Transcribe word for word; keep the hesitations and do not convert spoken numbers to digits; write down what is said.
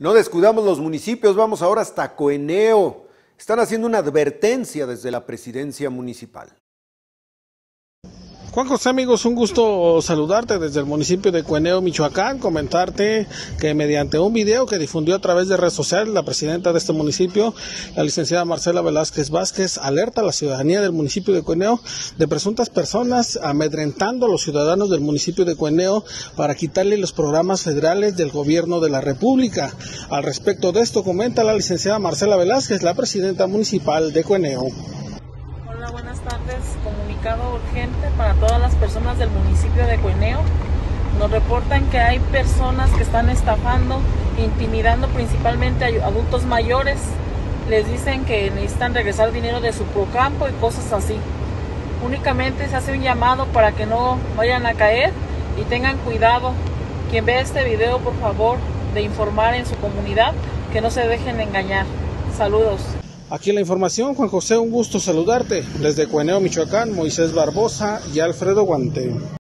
No descuidamos los municipios, vamos ahora hasta Cueneo. Están haciendo una advertencia desde la presidencia municipal. Juan José, amigos, un gusto saludarte desde el municipio de Cueneo, Michoacán, comentarte que mediante un video que difundió a través de redes sociales la presidenta de este municipio, la licenciada Marcela Velázquez Vázquez, alerta a la ciudadanía del municipio de Cueneo de presuntas personas amedrentando a los ciudadanos del municipio de Cueneo para quitarle los programas federales del gobierno de la República. Al respecto de esto, comenta la licenciada Marcela Velázquez, la presidenta municipal de Cueneo. Hola, buenas tardes. Comunicado urgente para todas las personas del municipio de Cueneo. Nos reportan que hay personas que están estafando, intimidando principalmente a adultos mayores. Les dicen que necesitan regresar dinero de su procampo y cosas así. Únicamente se hace un llamado para que no vayan a caer y tengan cuidado. Quien vea este video, por favor, de informar en su comunidad, que no se dejen engañar. Saludos. Aquí la información, Juan José, un gusto saludarte. Desde Cueneo, Michoacán, Moisés Barbosa y Alfredo Guante.